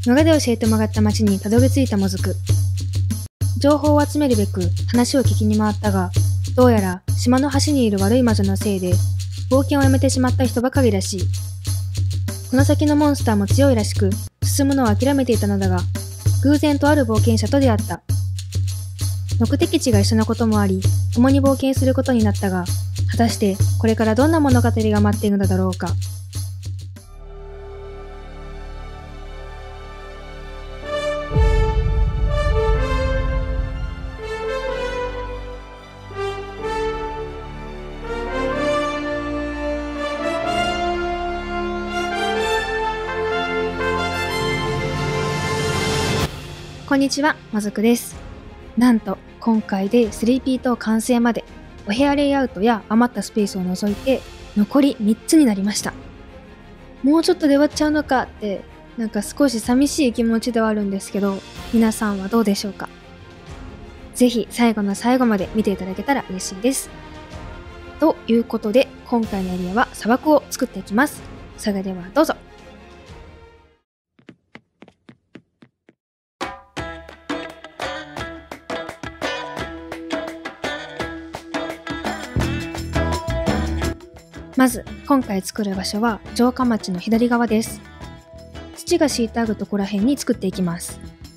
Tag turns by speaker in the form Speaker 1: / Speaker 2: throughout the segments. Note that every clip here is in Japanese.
Speaker 1: 野賀で教えてもらった町にたどり着いたもずく。情報を集めるべく話を聞きに回ったが、どうやら島の端にいる悪い魔女のせいで冒険をやめてしまった人ばかりらしい。この先のモンスターも強いらしく、進むのを諦めていたのだが、偶然とある冒険者と出会った。目的地が一緒なこともあり、共に冒険することになったが、果たしてこれからどんな物語が待っているのだろうか。こんにちは、まずくです。なんと今回で3リピート完成まで、お部屋レイアウトや余ったスペースを除いて残り3つになりました。もうちょっとで終わっちゃうのかって、なんか少し寂しい気持ちではあるんですけど、皆さんはどうでしょうか。ぜひ最後の最後まで見ていただけたら嬉しいです。ということで、今回のエリアは砂漠を作っていきます。それではどうぞ。まず今回作る場所は城下町の左側です。土が敷いてあるところら辺に作っていきます。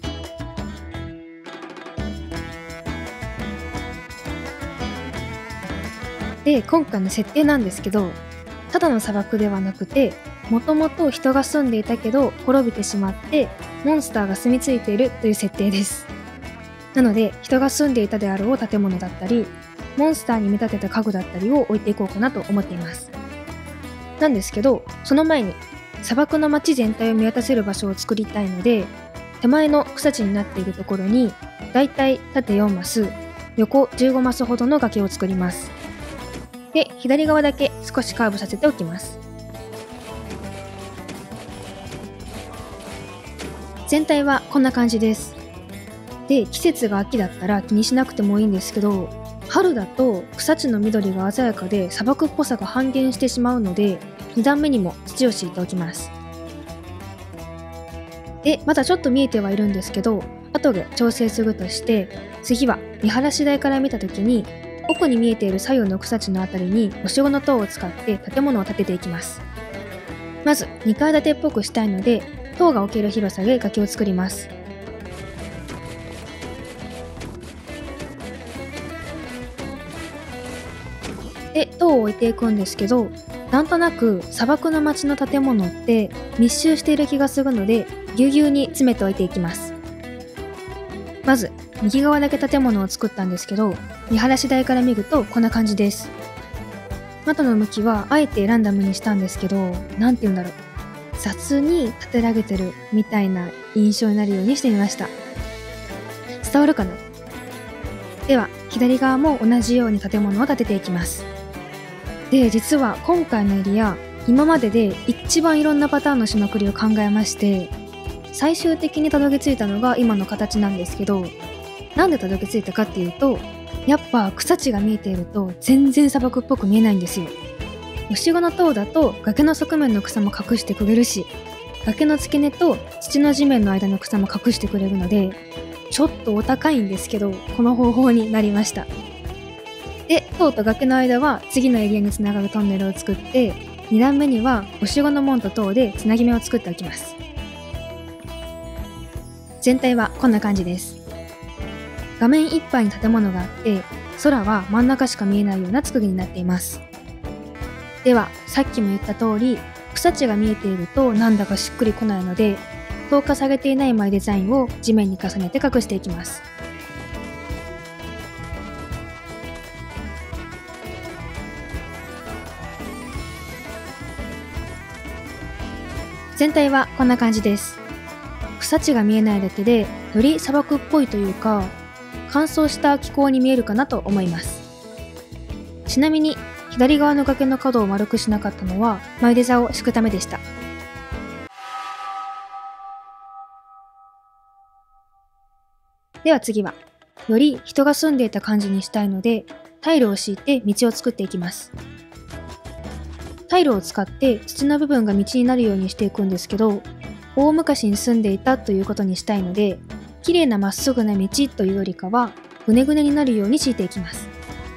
Speaker 1: で、今回の設定なんですけど、ただの砂漠ではなくて、もともと人が住んでいたけど滅びてしまってモンスターが住み着いているという設定です。なので人が住んでいたであろう建物だったり、モンスターに見立てた家具だったりを置いていこうかなと思っています。なんですけど、その前に砂漠の街全体を見渡せる場所を作りたいので、手前の草地になっているところにだいたい縦4マス、横15マスほどの崖を作ります。で、左側だけ少しカーブさせておきます。全体はこんな感じです。で、季節が秋だったら気にしなくてもいいんですけど、春だと草地の緑が鮮やかで砂漠っぽさが半減してしまうので、2段目にも土を敷いておきます。で、まだちょっと見えてはいるんですけど、後で調整するとして、次は見晴らし台から見た時に奥に見えている左右の草地のあたりにお城の塔を使って建物を建てていきます。まず2階建てっぽくしたいので、塔が置ける広さで崖を作ります。で、塔を置いていくんですけど、なんとなく砂漠の街の建物って密集している気がするので、ぎゅうぎゅうに詰めておいていきます。まず右側だけ建物を作ったんですけど、見晴らし台から見るとこんな感じです。窓の向きはあえてランダムにしたんですけど、なんて言うんだろう、雑に建てられてるみたいな印象になるようにしてみました。伝わるかな？では左側も同じように建物を建てていきます。で、実は今回のエリア、今までで一番いろんなパターンの島繰りを考えまして、最終的にたどり着いたのが今の形なんですけど、なんでたどり着いたかっていうと、やっぱ草地が見えていると全然砂漠っぽく見えないんですよ。後ろの塔だと崖の側面の草も隠してくれるし、崖の付け根と土の地面の間の草も隠してくれるので、ちょっとお高いんですけど、この方法になりました。で、塔と崖の間は次のエリアにつながるトンネルを作って、2段目には後ろの門と塔でつなぎ目を作っておきます。全体はこんな感じです。画面いっぱいに建物があって、空は真ん中しか見えないような作りになっています。では、さっきも言った通り、草地が見えているとなんだかしっくりこないので、透過されていないマイデザインを地面に重ねて隠していきます。全体はこんな感じです。草地が見えないだけでより砂漠っぽいというか、乾燥した気候に見えるかなと思います。ちなみに左側の崖の角を丸くしなかったのはマイデザを敷くためでした。では次は、より人が住んでいた感じにしたいので、タイルを敷いて道を作っていきます。タイルを使って土の部分が道になるようにしていくんですけど、 大昔に住んでいたということにしたいので、綺麗なまっすぐな道というよりかはぐねぐねになるように敷いていきます。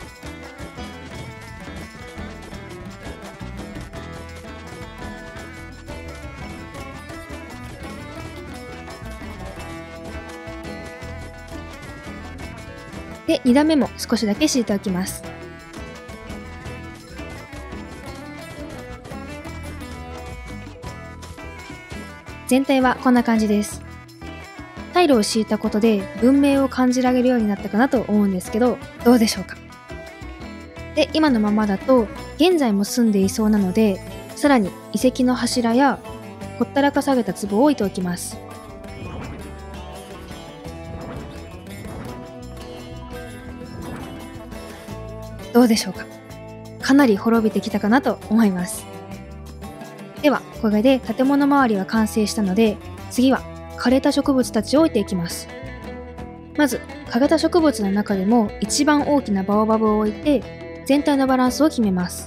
Speaker 1: で、2段目も少しだけ敷いておきます。全体はこんな感じです。タイルを敷いたことで文明を感じられるようになったかなと思うんですけど、どうでしょうか。で、今のままだと現在も住んでいそうなので、さらに遺跡の柱やほったらかされた壺を置いておきます。どうでしょうか。かなり滅びてきたかなと思います。では、これで建物周りは完成したので、次は枯れた植物たちを置いていきます。まず、枯れた植物の中でも一番大きなバオバブを置いて、全体のバランスを決めます。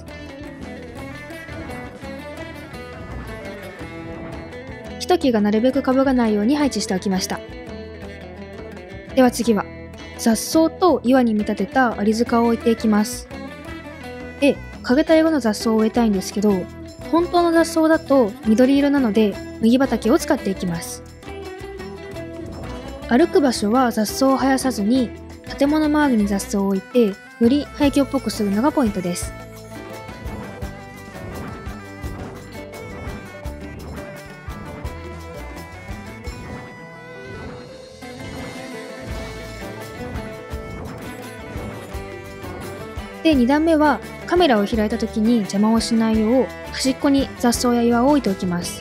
Speaker 1: 一木がなるべくかぶらないように配置しておきました。では次は、雑草と岩に見立てたアリ塚を置いていきます。で、枯れた色の雑草を植えたいんですけど、本当の雑草だと緑色なので麦畑を使っていきます。歩く場所は雑草を生やさずに建物周りに雑草を置いて、より廃墟っぽくするのがポイントです。で、2段目はカメラを開いた時に邪魔をしないよう端っこに雑草や岩を置いておきます。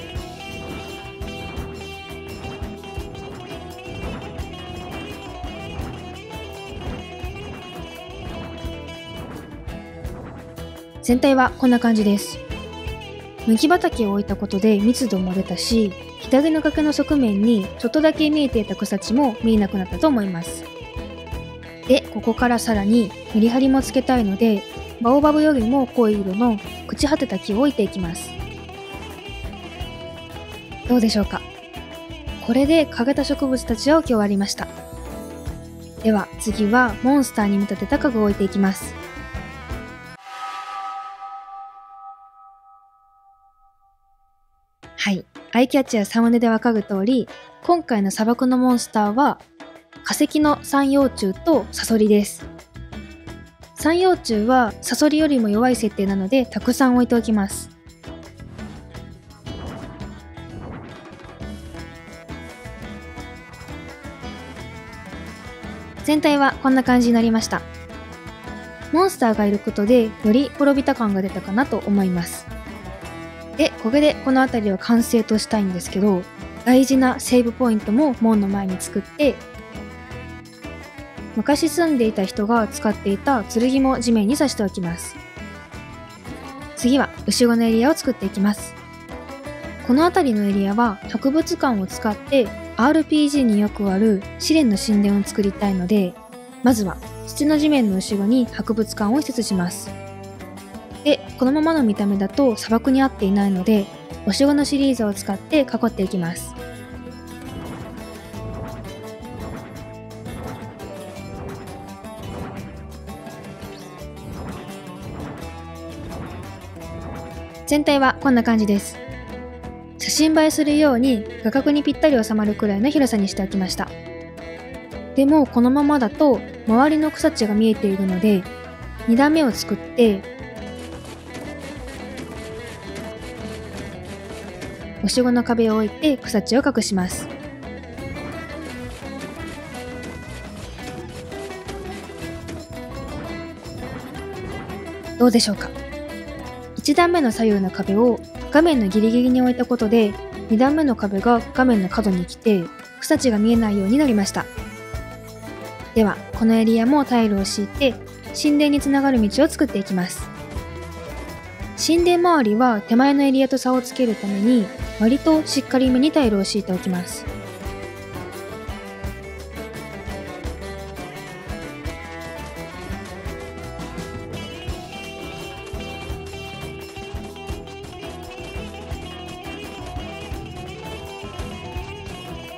Speaker 1: 全体はこんな感じです。麦畑を置いたことで密度も出たし、左の崖の側面にちょっとだけ見えていた草地も見えなくなったと思います。で、ここからさらにメリハリもつけたいので、バオバブよりも濃い色の朽ち果てた木を置いていきます。どうでしょうか。これで枯れた植物たちを置き終わりました。では次はモンスターに見立てた家具を置いていきます。はい、アイキャッチやサムネでわかる通り、今回の砂漠のモンスターは化石の三葉虫とサソリです。三葉虫はサソリよりも弱い設定なのでたくさん置いておきます。全体はこんな感じになりました。モンスターがいることでより滅びた感が出たかなと思います。で、これでこの辺りを完成としたいんですけど、大事なセーブポイントも門の前に作って、昔住んでいた人が使っていた剣も地面に刺しておきます。次は後ろのエリアを作っていきます。この辺りのエリアは博物館を使って RPG によくある試練の神殿を作りたいので、まずは土の地面の後ろに博物館を施設します。で、このままの見た目だと砂漠に合っていないので、お城のシリーズを使って囲っていきます。全体はこんな感じです。写真映えするように画角にぴったり収まるくらいの広さにしておきました。でもこのままだと周りの草地が見えているので、2段目を作ってお城の壁を置いて草地を隠します。どうでしょうか。1段目の左右の壁を画面のギリギリに置いたことで、2段目の壁が画面の角に来て草地が見えないようになりました。ではこのエリアもタイルを敷いて神殿につながる道を作っていきます。神殿周りは手前のエリアと差をつけるために割としっかりめにタイルを敷いておきます。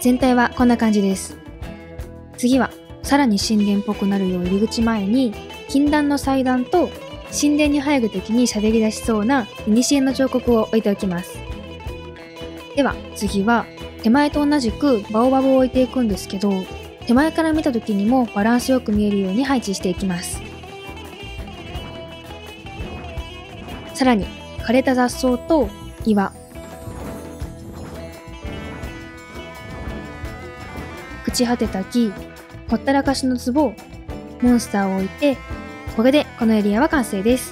Speaker 1: 全体はこんな感じです。次はさらに神殿っぽくなるよう入り口前に禁断の祭壇と神殿に入るときに喋り出しそうな古の彫刻を置いておきます。では次は手前と同じくバオバブを置いていくんですけど、手前から見たときにもバランスよく見えるように配置していきます。さらに枯れた雑草と岩、朽ち果てた木、ほったらかしの壺、モンスターを置いて、これでこのエリアは完成です。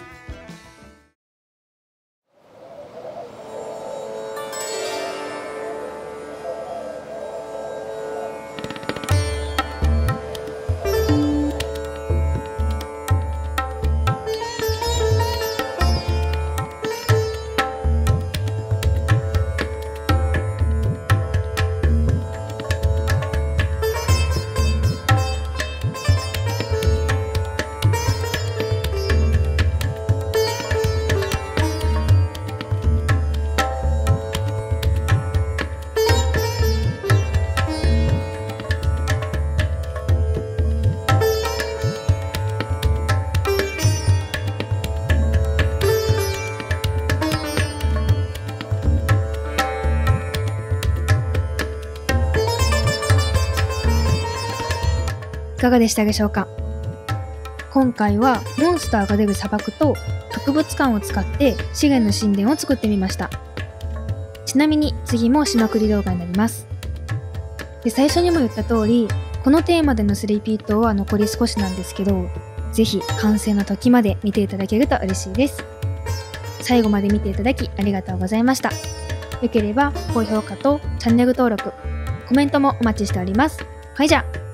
Speaker 1: いかがでしたでしょうか。今回はモンスターが出る砂漠と博物館を使って資源の神殿を作ってみました。ちなみに次もしまくり動画になります。で、最初にも言った通り、このテーマでのスリーピートは残り少しなんですけど、ぜひ完成の時まで見ていただけると嬉しいです。最後まで見ていただきありがとうございました。よければ高評価とチャンネル登録、コメントもお待ちしております。はいじゃあ。